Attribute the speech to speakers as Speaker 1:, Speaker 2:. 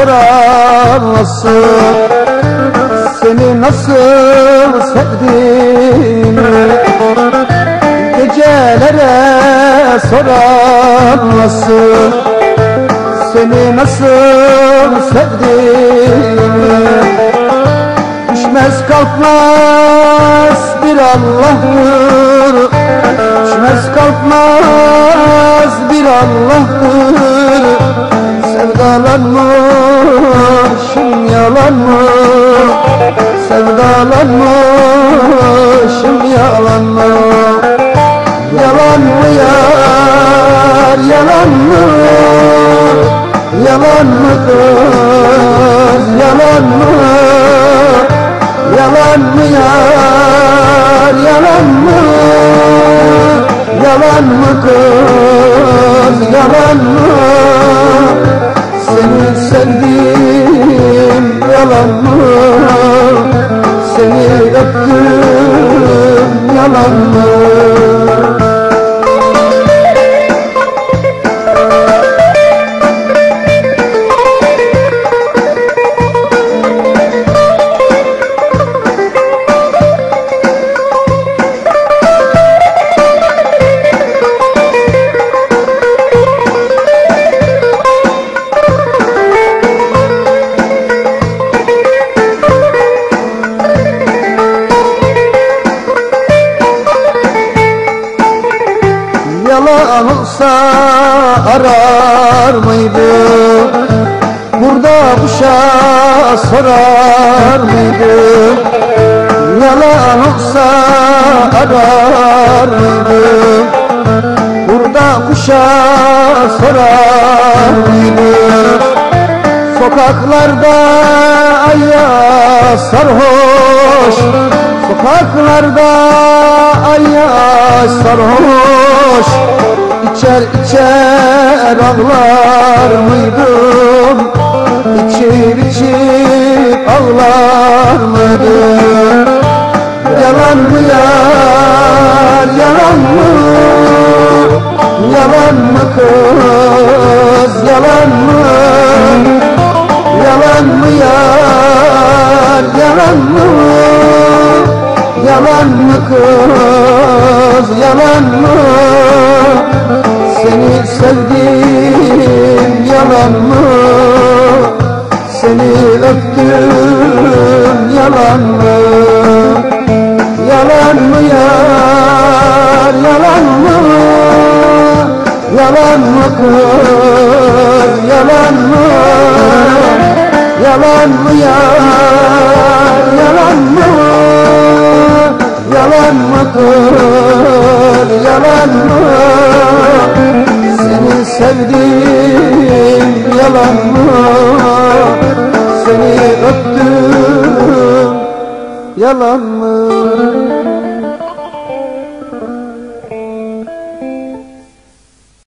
Speaker 1: sorar nasıl, seni nasıl sevdiğimi gecelere sorar nasıl, seni nasıl sevdiğimi. Düşmez kalkmaz bir Allah'tır, düşmez kalkmaz bir Allah'tır. Sevdalanmışım yalan mı, sevdalanmışım yalan mı? Yalan mı yar, yalan mı? Yalan mı kız, yalan mı? Yalan mı yar, yalan mı? Yalan mı kız, yalan mı? Seni sevdim, yalan mı? Seni öptüm, yalan mı? Yalan olsa arar mıydı, burada kuşa sorar mıydı? Yalan olsa arar mıydı, burada kuşa sorar mıydı? Sokaklarda ayya sarhoş, sokaklarda ayya sarhoş. İçer içer ağlar mıydım, İçip içip ağlar mıydım? Yalan mı yar, yalan mı? Yalan mı kız, yalan mı? Yalan mı yar, yalan mı? Yalan mı kız, yalan mı? Seni sevdim, yalan mı? Seni öptüm, yalan mı? Yalan mı yar, yalan mı? Yalan mı kız, yalan mı? Yalan mı yar, yalan mı? Yalan mı kız, yalan mı? Seni sevdim, yalan mı? Seni öptüm, yalan mı?